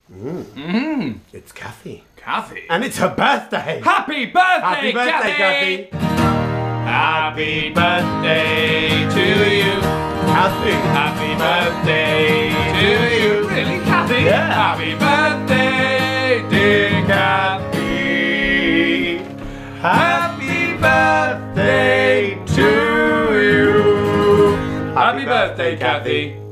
It's Cathy. Cathy. And it's her birthday. Happy birthday, Happy birthday, Cathy. Happy birthday to you. Cathy. Happy birthday to you. Really, Cathy? Yeah. Happy birthday, dear Cathy. Happy birthday to you. Happy birthday, Cathy.